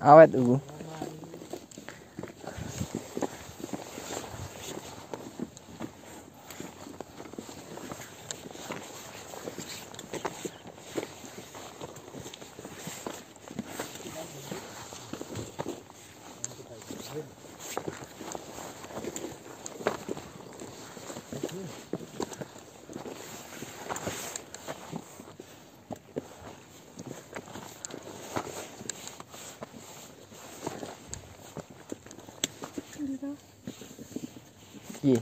Awet iku. Iya.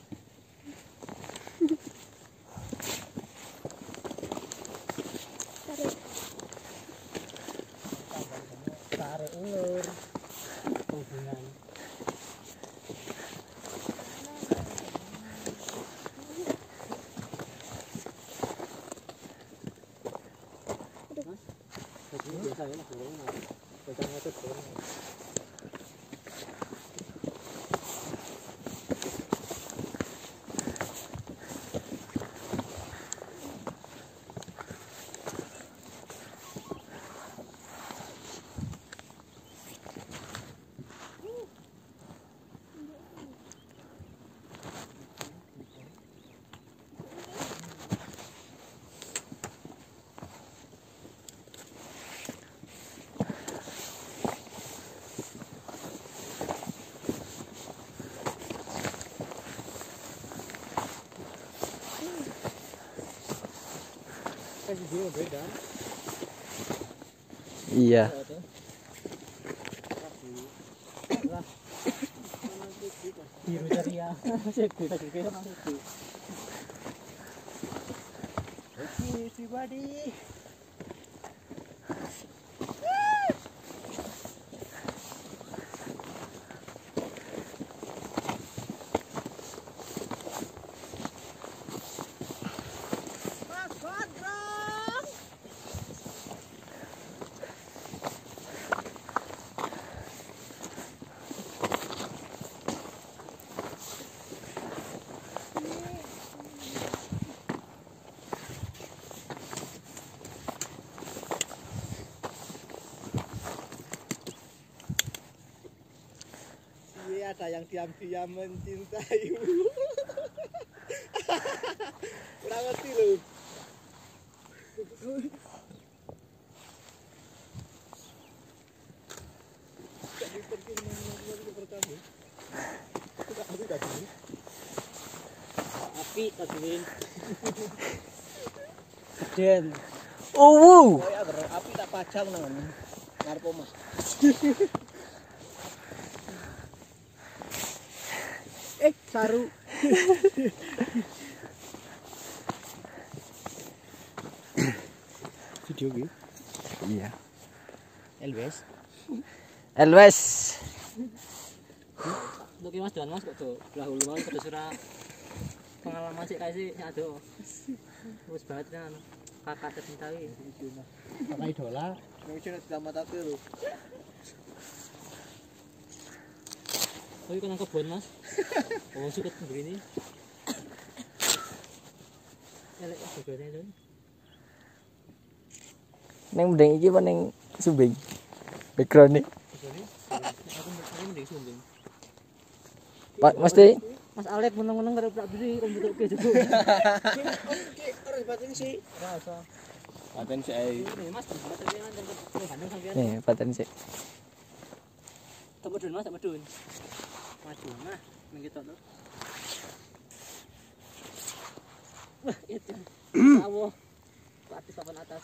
Tarik ulur hubungan. Biasa ya mas, pegang itu turun. Video beda. Iya. Biru ceria. Kita juga masih. Oke, everybody. Ada yang diam-diam mencintaimu. Kurang ngerti lu. Api tadi. Den. Oh. Api tak pajang nang ngarep omah. Saru. Video gitu. Iya. Elwes. Elwes. Untuk mas dan mas kok tuh belah hulu mau pada surah pengalaman sih kasih aduh. Terus banget kan kakak tercintai. Kakak idola. Mungkin sudah mata lu. Oh, kan kebun mas. Oh, suka begini. Elek bagusnya itu. Neng mending iki apa neng Sumbing? Background nih. Aku mending Sumbing. Pak mesti Mas Alek meneng-meneng karo prak beli rambut oke juga. Harus batin sih. Rasa. Paten sih ai. Ini Mas, batin yang gandeng sampean. nih paten sih. Temu dun Mas, temu dun. Maju nah, begitu tuh. Wah, itu. Sawah. Atas papan atas.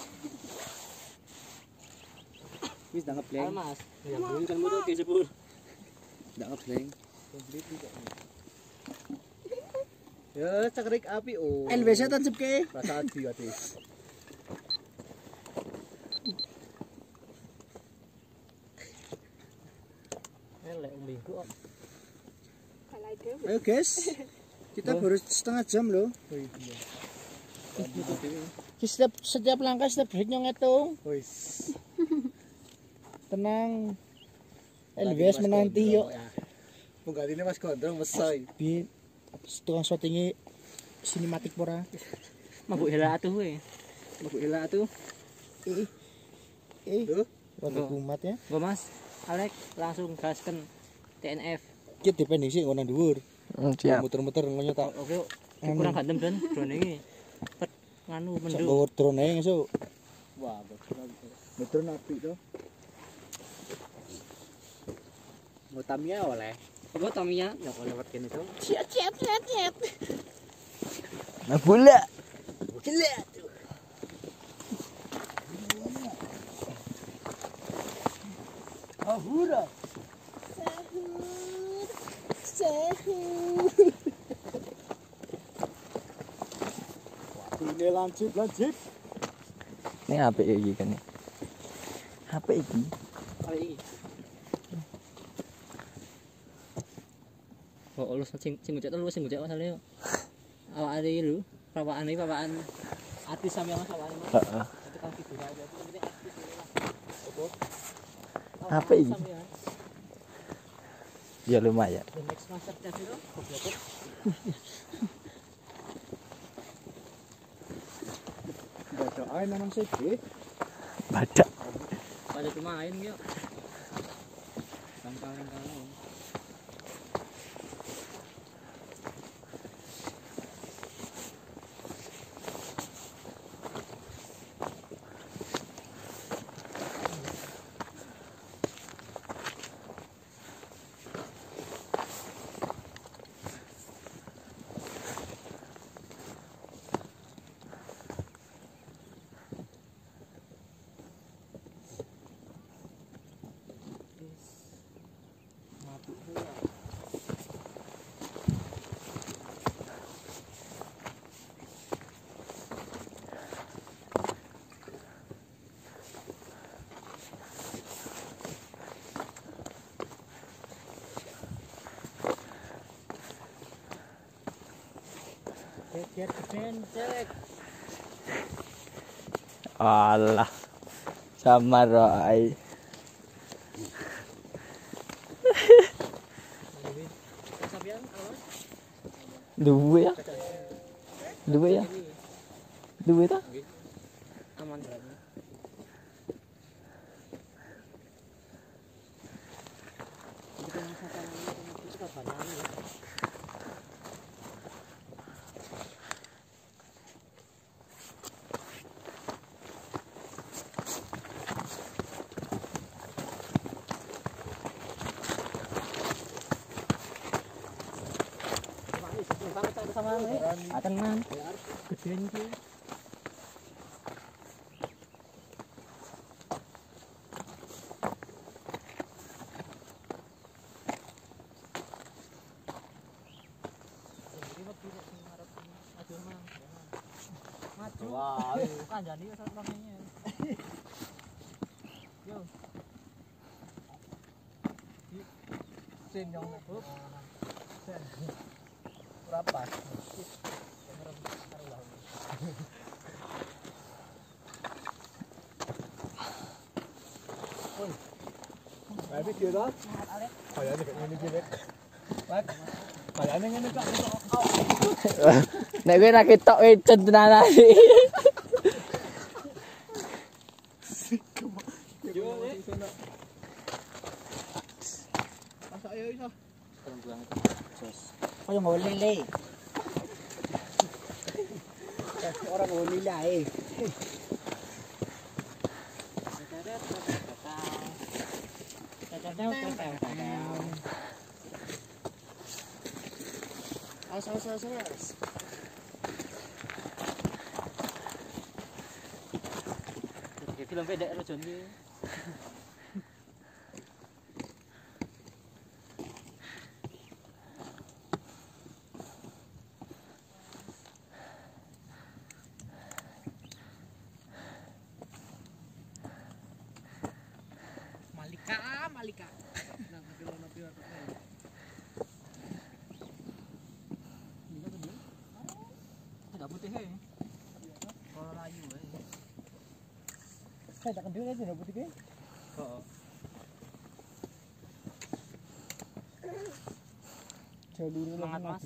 Wis dah ngebleng. Mas, ya beli kan motor ke sepur. Dah ngebleng. Ya, cakrik api oh. LBC tancep ke. Rasa adi ati. Elek minggu kok. Ayo guys. Kita baru setengah jam loh. Oh iya. Setiap langkah setiap detiknya ngitung. Wis. Tenang. LBS menanti yuk. Mungkin ini Mas Gondrong mesoi. Bi tukang syutingnya sinematik pora. Mabuk hela atuh we. Mabuk hela atuh. Loh, Warga kumat ya. Gua Mas, Alek langsung gasken TNF. Ki dipending sih ngono dhuwur. Siap. Muter-muter ngono tak. Oke, kurang gantem dan drone iki. Pet nganu Sak mendung. bawa drone ae ngesuk. Wah, betul. Betul napi to. Mau Tamiya oleh. Apa Tamiya? Ya kalau lewat kene to. Ciat. Nah bola. Gila. Ahura. Sahur. Ini lanjut. Ini HP iki kan. HP iki. Kali iki. Oh, lu sing ngecek lu sing ngecek masalahe. Awak ada lu, pawaan artis sampe Mas awak Mas. Heeh. Itu kan figur aja. Ini artis HP iki. Ya lumayan. The next master chef itu goblok. Badak ae nang sege. Badak. Pada pemain yo. Sangkal-sangkal. Get cek. Alah. Sama Roy. Sampean awas. Duwe ya. Duwe ya. Duwe ta? Aman berarti. Kita masakan itu kapan ya? Sama tenan gedean iki. Wah, kan jadi sasamanya. Yo. Sen yang up. Sen. Berapa? Tapi kira kayaknya kayak ngene iki, Lek. Lek. Kayaknya ngene kok. Nek kowe ra ketok ecen tenan ae. Yo, masak ayo iso. Kurang banget. Jos. Kaya nggawe lele. Orang nggawe lele ae. Awas. Film pendek lo Jon iki. Malika. Nang pilo. Ada putih he. Kalau layu he. Saya tak kendel aja rambut iki. Heeh. Semangat, Mas.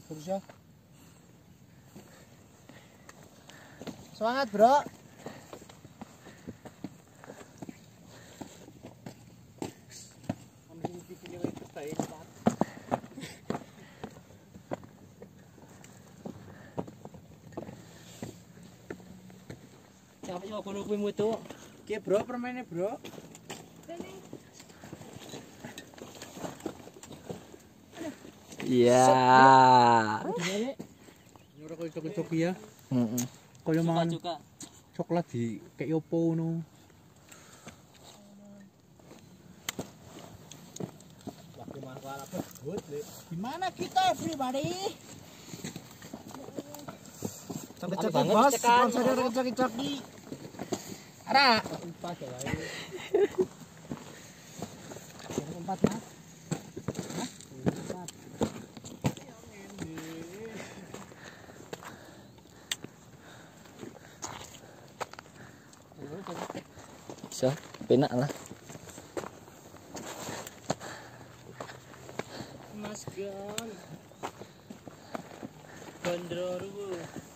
Semangat, Bro. Siapa sih kono kuwi mutu? Ki bro permennya bro. Iya. Nyuruh kau coklat ya. Heeh. Kau yang mangan Juga. coklat di kayak opo no. Gimana kita everybody? Coki bos, sponsornya coki. Ara. Empat mas. Bisa, penak lah. Mas Gon. Gondroru.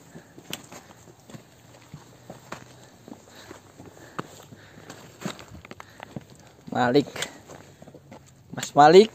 Malik. Mas Malik.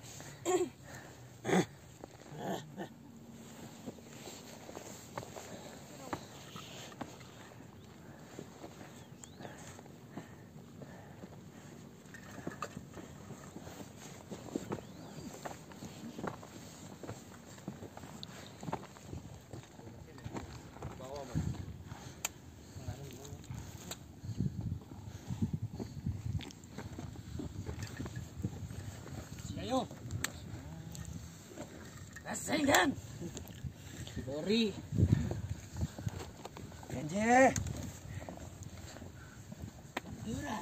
Ayo. Rasakan. Bori. Kenje. Dura.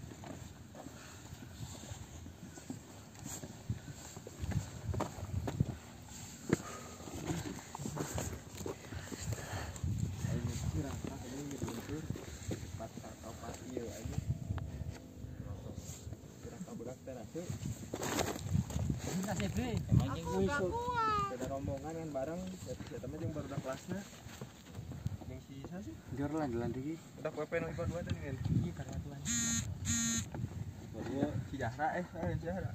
Emang yang Beda rombongan kan bareng, ya temen yang baru udah kelasnya. Yang sisa sih. Jor lan iki. Udah PP nang IPA 2 tadi kan. Iya karatuan. Baru si Jahra si Jahra.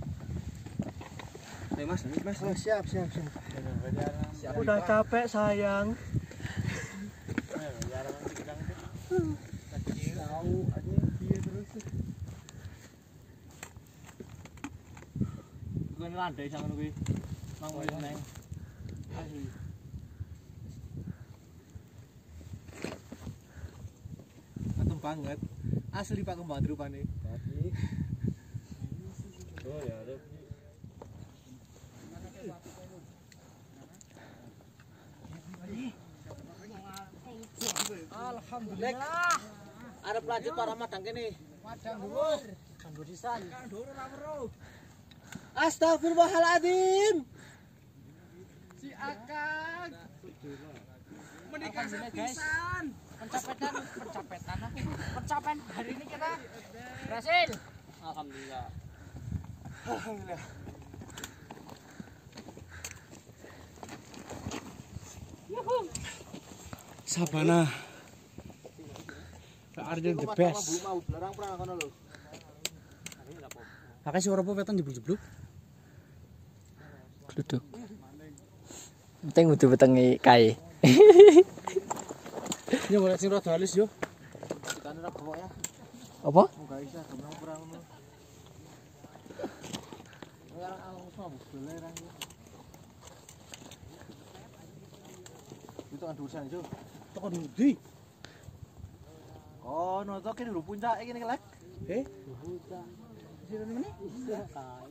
Mas, oh, siap. Udah capek sayang. Tahu aja dia terus. Gue landai sama kuwi. Mang wis neng. Asli. Antem banget. Asli Pak Kembang rupane. Tadi. Oh ya, ada. Alhamdulillah. Arep lanjut para madang kene. Madang dhuwur. Kanggo sisan. Kang dhuwur ora weruh. Astagfirullahaladzim. Si Akang. Menikah sepisan. Pencapaian hari ini kita berhasil. Alhamdulillah. Alhamdulillah. Sabana. Arjen the best. Pakai suara apa wetan jeblok-jeblok? Duduk. Penting udah betengi kae. Ya boleh sing rada halus yo. Dikane ra bawa ya. Apa? Enggak bisa gemang kurang ngono. Ora aku sama belerang. Itu kan urusan itu. Tekan ndi? Oh, no to kene lho puncak iki nek lek. Buta. Sini meneh. Iya, kae.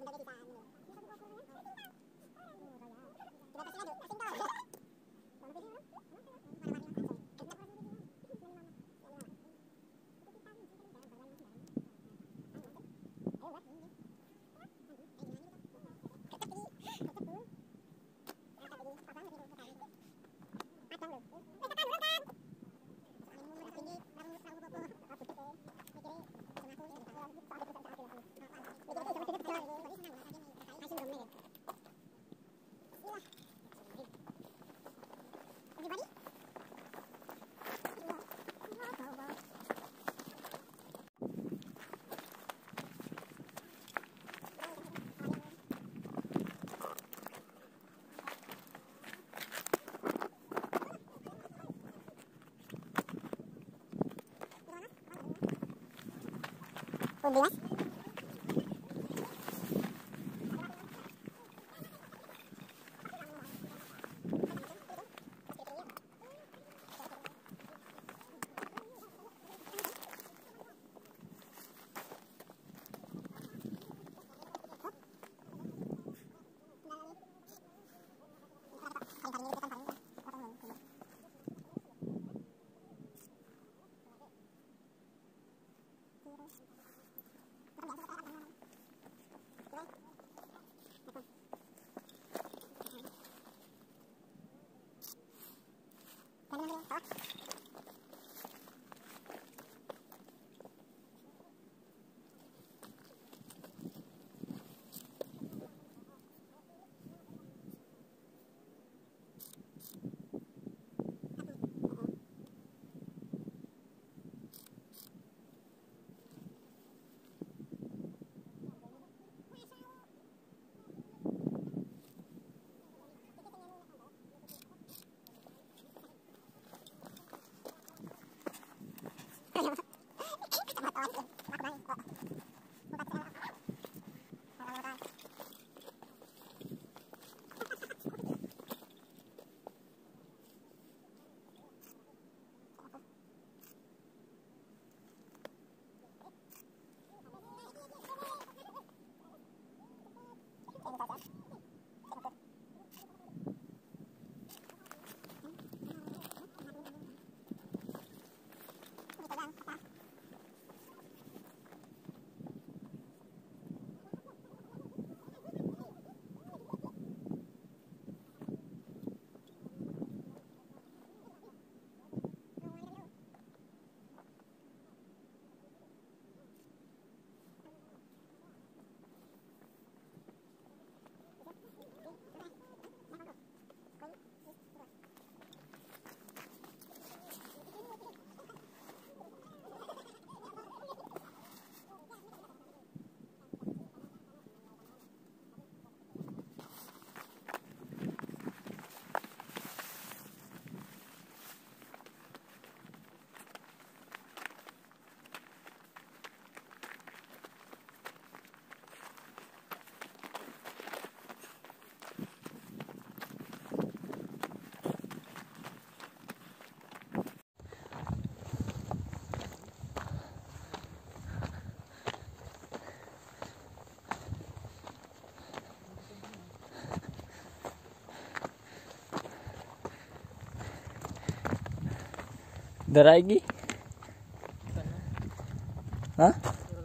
Mas. Darah lagi? Hah?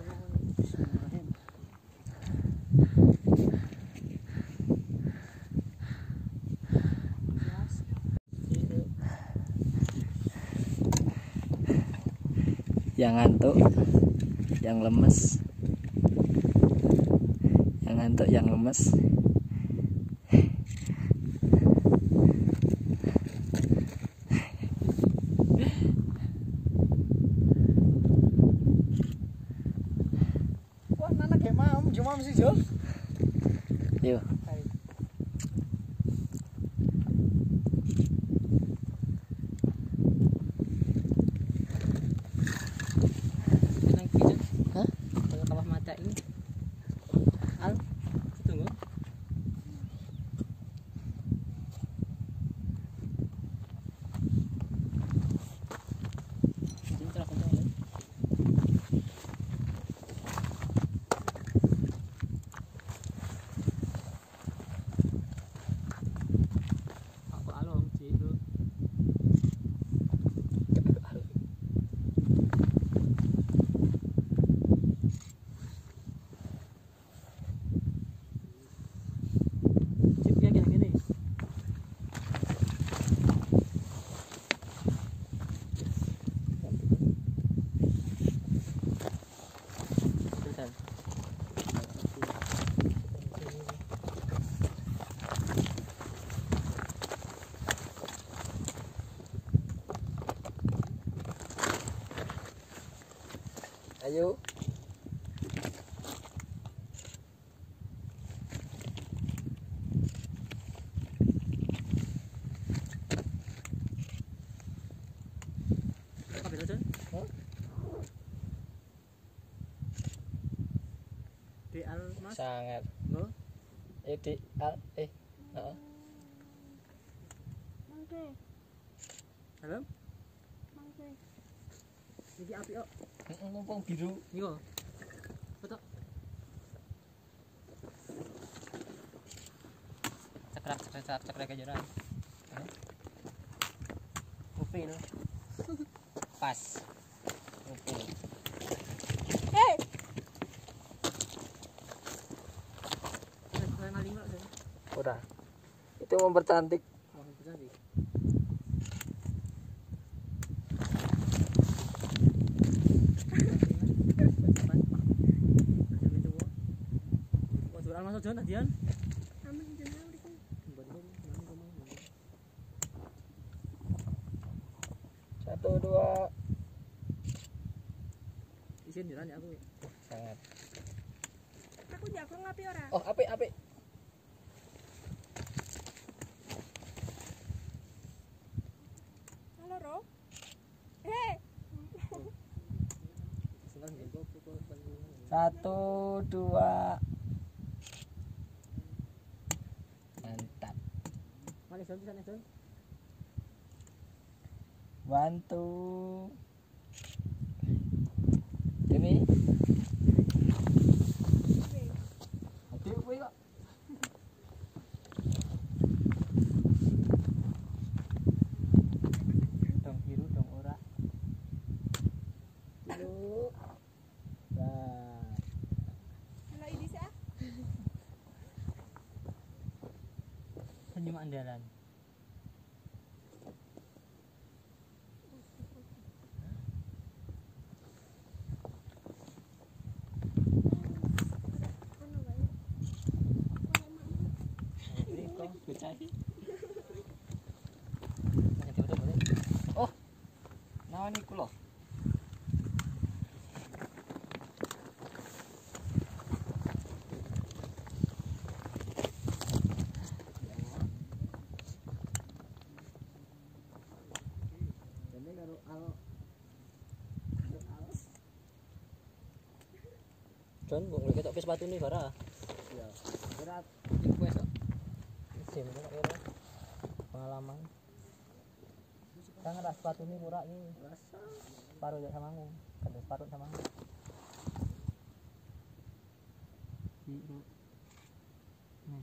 Yang ngantuk, yang lemes, yang ngantuk, yang lemes. Wah, nana kayak mam, cuma sih Jo. Yuk. Hah? Kalau kawah mata ini. Al, tunggu. Ayo. Apa beda, Jon? DL Mas. Sangat. Nggo. Ideal. Heeh. Mangke, Halo. mangke. Iki api kok. Mumpung biru. Iya. Betul. Cekrek aja ran. Upil. Pas. Upil. Hei, Saya ngaling kok, Jon. Ora. Itu mempercantik. Wah, bisa sih. Masuk Jon tadian. aman jeneng mriki. Satu dua. Isin jalan ya aku. Sangat. Aku jago ngapi ora? Oh, apik. Halo, Ro. Hei, Senang jago pukul panjungan. Satu dua. Mantap. Mana Jon bisa Jon? Bantu. Ini. Hati kowe kok. Dong biru dong ora. Biru. Nah, halo ini sih. senyum andalan. Ono wae. Ono mama. Beri kok bocah. Hanya tiba boleh. Oh. Nah niku lho. Dene karo al. Jon, boleh ketok ke sepatu nih bara. Iya. Berat. Iku wes kok. Sim kok ora. Pengalaman. Kan ada sepatu nih murah nih. Rasa. Separuh aja sama aku. Kan separuh sama aku. Biru. Nih.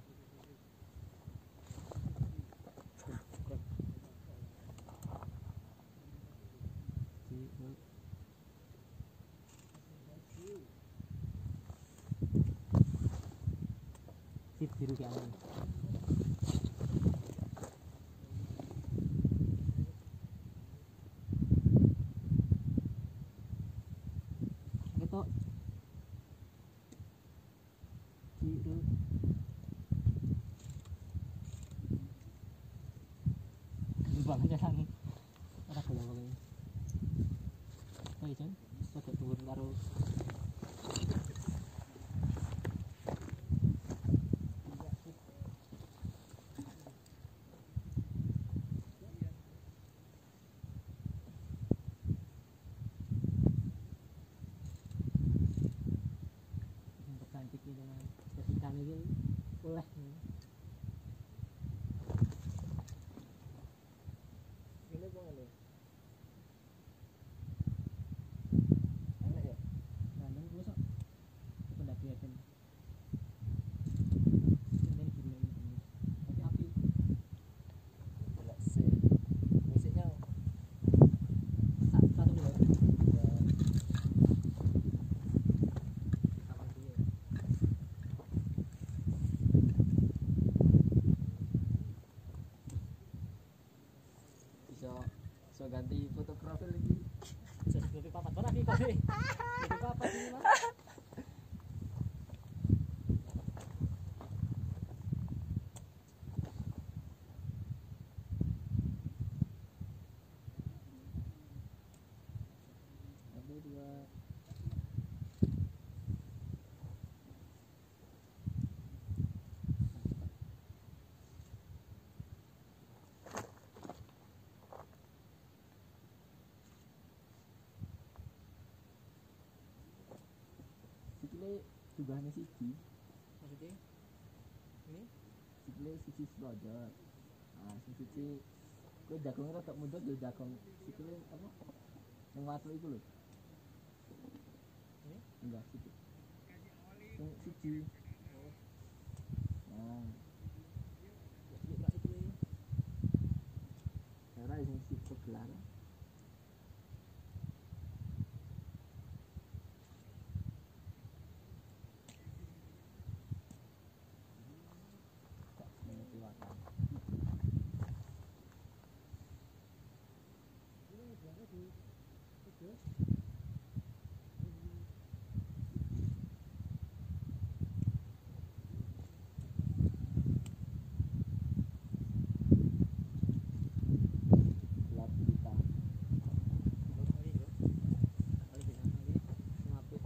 Biru. Sip biru kayak ini. Gitu. Biru. Banget jalan. Ora goyang pokoknya. Oh iya, Jon. Foto turun karo cantik ini dengan ketika ini oleh ini bang ini enak ya nandang gue sok pendakian ini gila ini tapi api Gila sih. Musiknya satu dua sama dia bisa ganti foto profil lagi. jadi lebih papat mana nih kopi lebih papat ini mas satu dua sikile jumlahnya siji. Maksudnya ini Sikile siji selonjor. Nah, sing siji kowe jagonge rada mundur yo jagong sikile apa? Yang watu iku lho. Ini? Enggak siji. Yang siji. Nah, ya gak itu ya. cara sing siji sebelah. Tak mengerti wakan. Gelap gulita. Kali bro. Kali di sana lagi ngapit.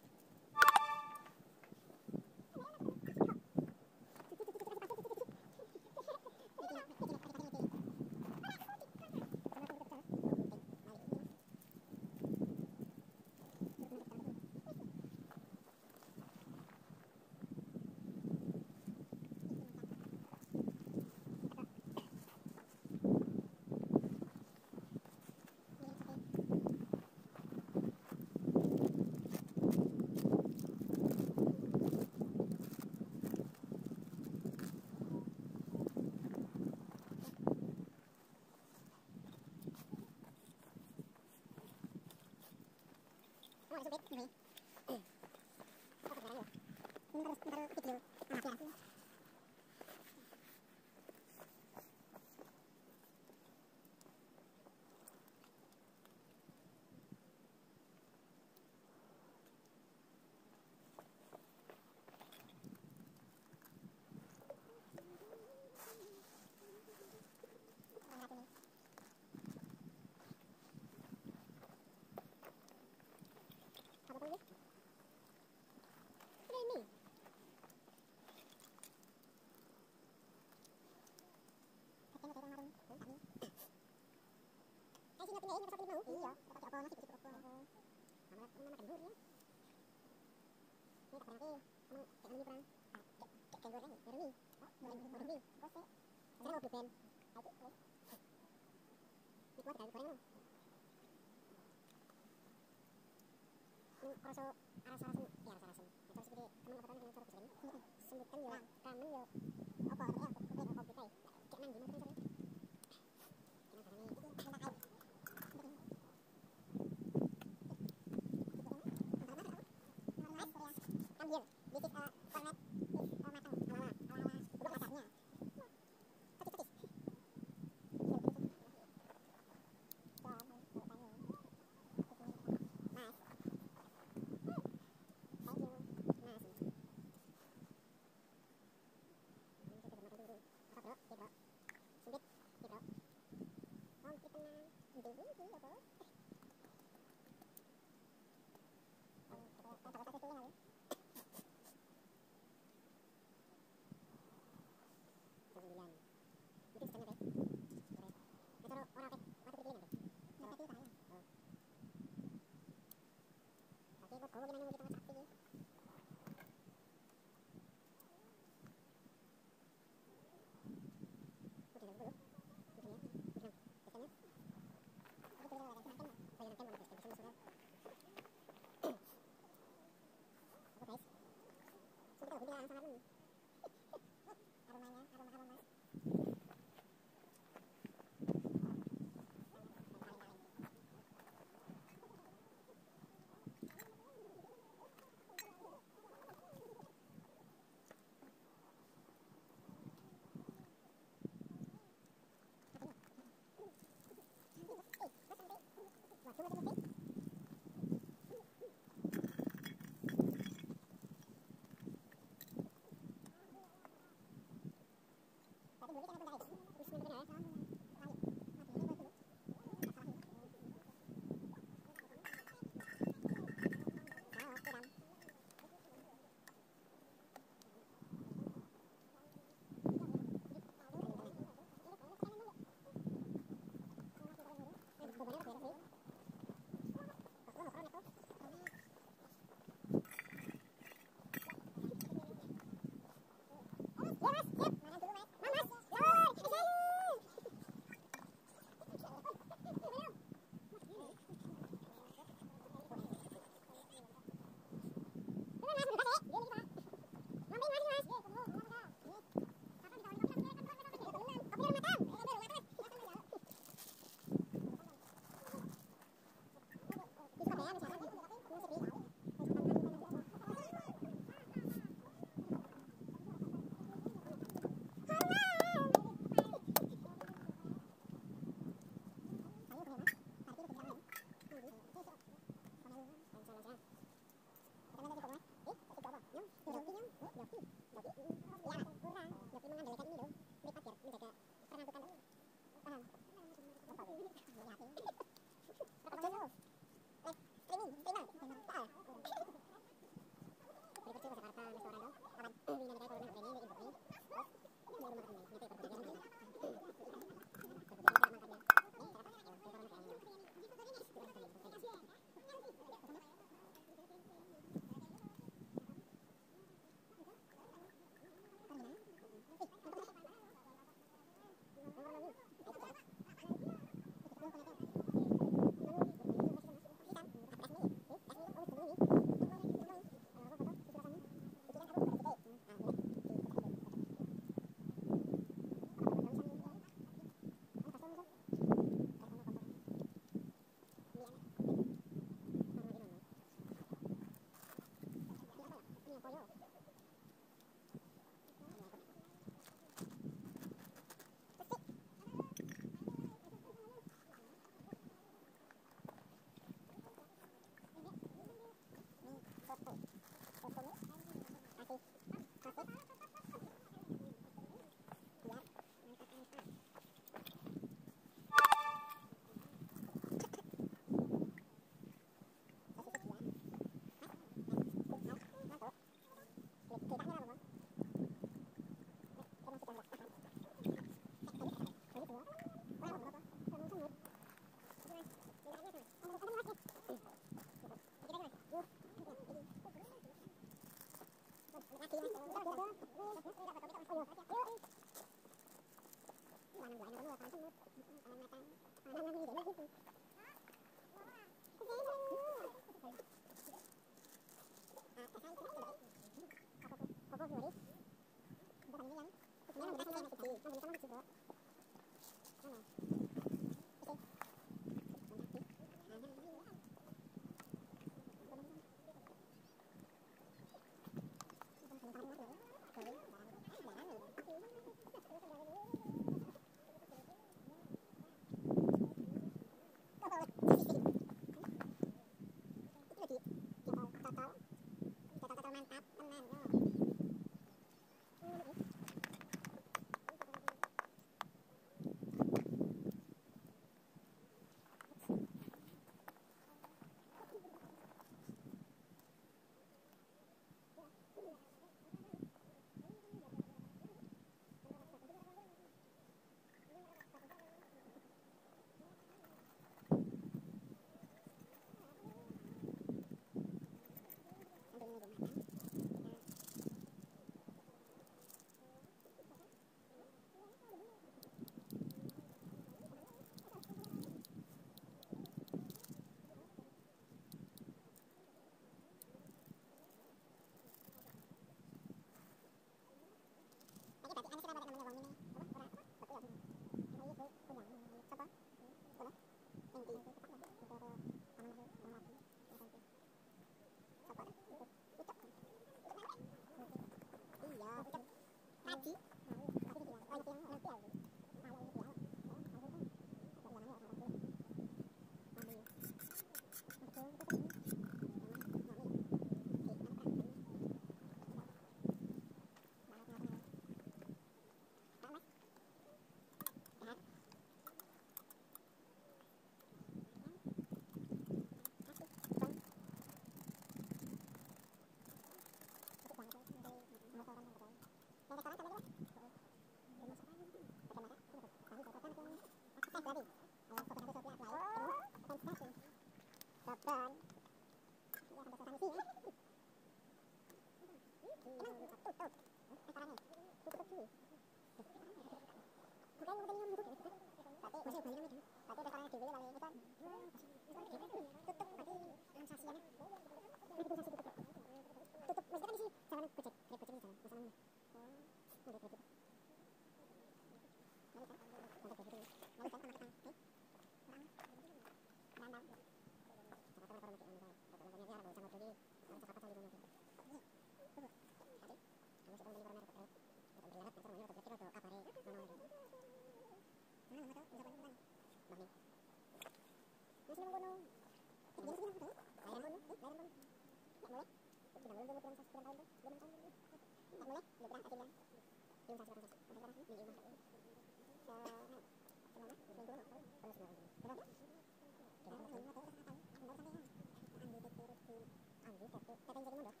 Ambil